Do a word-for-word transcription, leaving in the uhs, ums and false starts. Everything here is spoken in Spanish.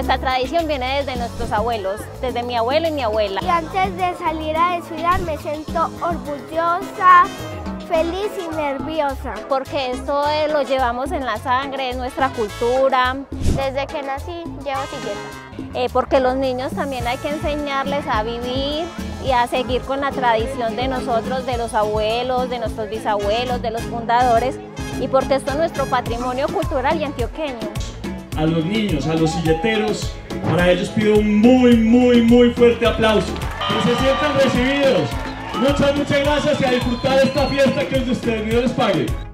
nuestra tradición viene desde nuestros abuelos, desde mi abuelo y mi abuela. Y antes de salir a desfilar me siento orgullosa, feliz y nerviosa. Porque esto eh, lo llevamos en la sangre, es nuestra cultura. Desde que nací llevo silleta. Eh, porque los niños también hay que enseñarles a vivir y a seguir con la tradición de nosotros, de los abuelos, de nuestros bisabuelos, de los fundadores, y porque esto es nuestro patrimonio cultural y antioqueño. A los niños, a los silleteros, para ellos pido un muy, muy, muy fuerte aplauso. Que se sientan recibidos. Muchas, muchas gracias y a disfrutar esta fiesta que el Dios les pague.